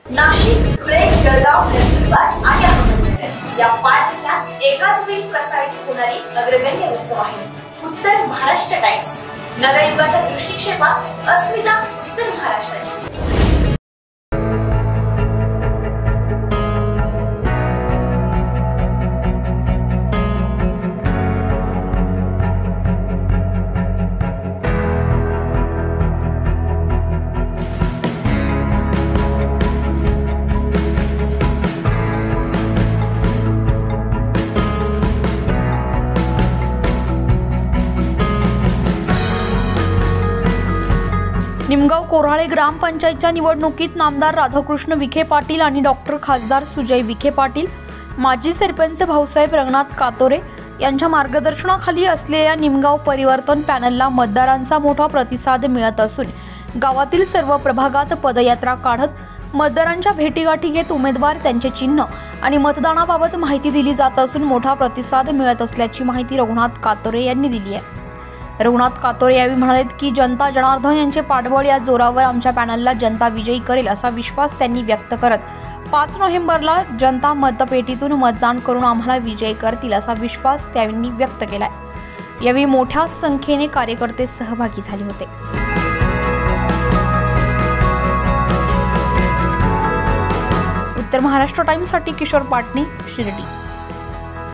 नाशिक, धुळे, जळगाव, नंदुरबार आणि अहमदनगर या 5 जिल्ह्यात एकाच वेळी प्रसारित होणारी अग्रगण्य वृत्तवाहिनी उत्तर महाराष्ट्र टाइम्स. नव्या युगाच्या दृष्टिक्षेपात अस्मिता उत्तर महाराष्ट्राची. निमगाव कोऱ्हाळे ग्रामपंचायतच्या निवडणुकीत नामदार राधाकृष्ण विखे पाटील आणि डॉक्टर खासदार सुजय विखे पाटील, माजी सरपंच भाऊसाहेब रंगनाथ कातोरे यांच्या मार्गदर्शनाखाली असलेल्या निमगाव परिवर्तन पॅनलला मतदारांचा मोठा प्रतिसाद मिळत असून गावातील सर्व प्रभागात पदयात्रा काढत मतदारांच्या भेटीगाठी घेत उमेदवार, त्यांचे चिन्ह आणि मतदानाबाबत माहिती दिली जात असून मोठा प्रतिसाद मिळत असल्याची माहिती रघुनाथ कातोरे यांनी दिली आहे. रघुनाथ कातोरे यावेळी म्हणाले की जनता जनार्दन यांचे पाठबळ या जोरावर आमच्या पॅनलला जनता विजयी करेल असा विश्वास त्यांनी व्यक्त करत 5 नोव्हेंबरला जनता मतपेटीतून मतदान करून आम्हाला विजयी करतील असा विश्वास त्यांनी व्यक्त केलाय. यावेळी मोठ्या संख्येने कार्यकर्ते सहभागी झाले होते. उत्तर महाराष्ट्र टाइम्ससाठी किशोर पाटणी, शिर्डी.